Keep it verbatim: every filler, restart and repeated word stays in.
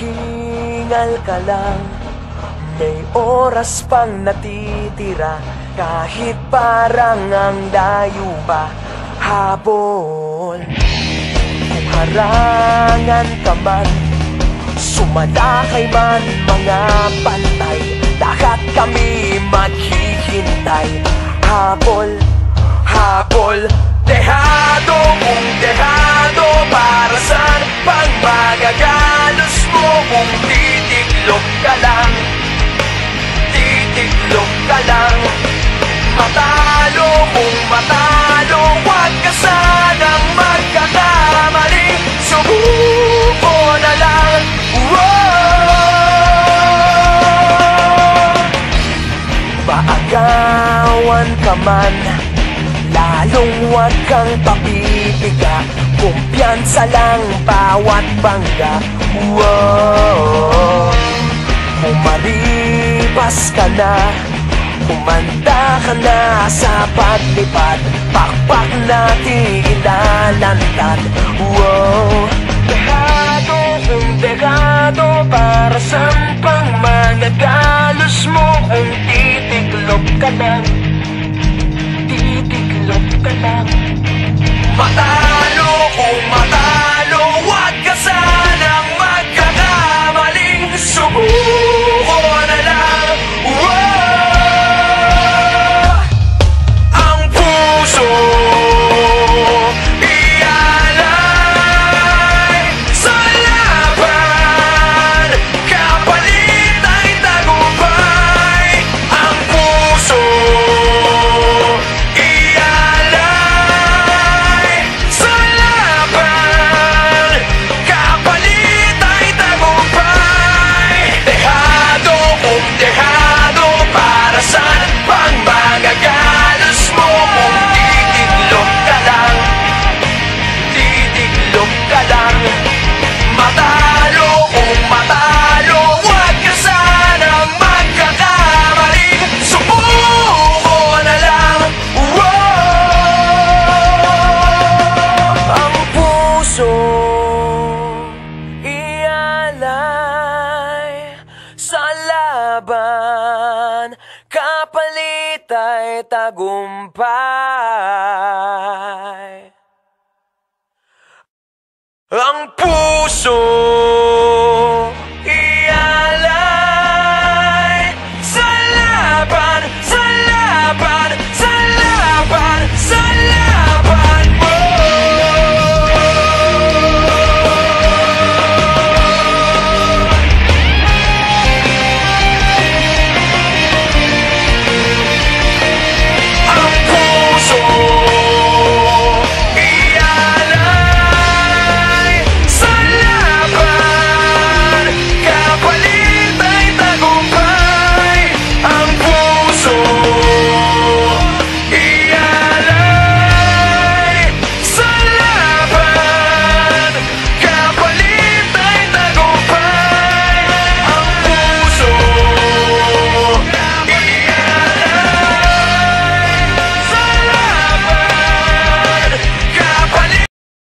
Maghingal ka lang, may oras pang natitira. Kahit parang ang layo pa, habol. Kung harangan ka man, sumalakay man mga pantay, lahat kami maghihintay. Habol, habol, dehado kung dehado. Para saan pang magagalos mo kung titiklop ka lang, titiklop ka lang. Matalo kung matalo, huwag ka sanang magkakamali. Subuko na lang. Whoa! Maagawan ka man, lalong huwag kang papipiga. Kumpiyansa lang bawat bangga. Whoa! Umaripas ka na, kumanda ka na sa paglipad. Pakpak natin ilalantad. Wow! Dehado kung dehado, para saan pang magagalos mo kung titiklop ka lang, titiklop ka lang. Matalo kung matalo, huwag ka sanang magkakamaling. Subuko na lang. Whoa! Ang puso ialay sa laban, kapalit ay tagumpay. Ang puso kapalit ay tagumpay. Ang puso